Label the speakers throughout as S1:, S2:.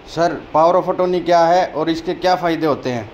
S1: Sir, power of attorney क्या है और इसके क्या फ़ायदे होते हैं?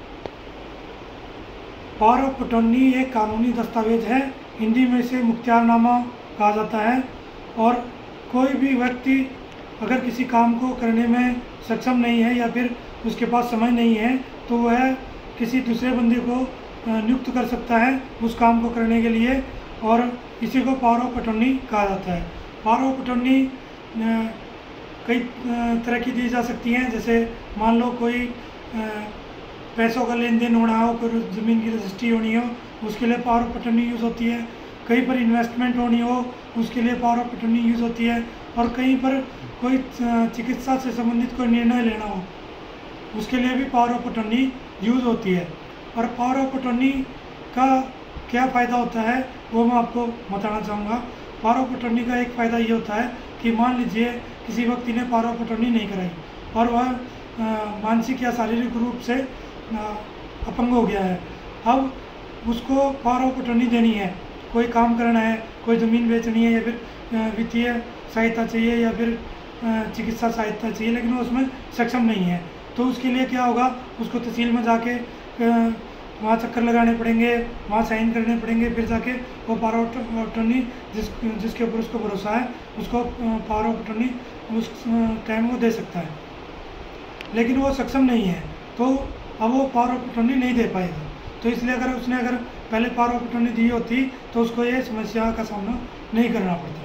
S2: पावर ऑफ अटॉर्नी एक कानूनी दस्तावेज है। हिंदी में इसे मुख्तियारनामा कहा जाता है। और कोई भी व्यक्ति अगर किसी काम को करने में सक्षम नहीं है या फिर उसके पास समय नहीं है तो वह किसी दूसरे बंदे को नियुक्त कर सकता है उस काम को करने के लिए, और इसी को पावर ऑफ अटॉर्नी कहा जाता है। पावर ऑफ अटॉर्नी कई तरह की दी जा सकती हैं। जैसे मान लो कोई पैसों का लेन देन होना हो, कोई ज़मीन की रजिस्ट्री होनी हो, उसके लिए पावर ऑफ अटॉर्नी यूज़ होती है। कहीं पर इन्वेस्टमेंट होनी हो, उसके लिए पावर ऑफ अटॉर्नी यूज़ होती है। और कहीं पर कोई चिकित्सा से संबंधित कोई निर्णय लेना हो, उसके लिए भी पावर ऑफ अटॉर्नी यूज़ होती है। और पावर ऑफ अटॉर्नी का क्या फ़ायदा होता है वो मैं आपको बताना चाहूँगा। पावर ऑफ अटॉर्नी का एक फ़ायदा ये होता है कि मान लीजिए किसी व्यक्ति ने पावर ऑफ अटॉर्नी नहीं कराई और वह मानसिक या शारीरिक रूप से अपंग हो गया है। अब उसको पावर ऑफ अटॉर्नी देनी है, कोई काम करना है, कोई ज़मीन बेचनी है या फिर वित्तीय सहायता चाहिए या फिर चिकित्सा सहायता चाहिए, लेकिन वो उसमें सक्षम नहीं है। तो उसके लिए क्या होगा, उसको तहसील में जाके वहाँ चक्कर लगाने पड़ेंगे, वहाँ साइन करने पड़ेंगे, फिर जाके वो पावर ऑफ अटॉर्नी जिसके ऊपर उसको भरोसा है उसको पावर ऑफ अटॉर्नी उस टाइम वो दे सकता है। लेकिन वो सक्षम नहीं है तो अब वो पावर ऑफ अटॉर्नी नहीं दे पाएगा। तो इसलिए अगर उसने पहले पावर ऑफ अटॉर्नी दी होती तो उसको ये समस्या का सामना नहीं करना पड़ता।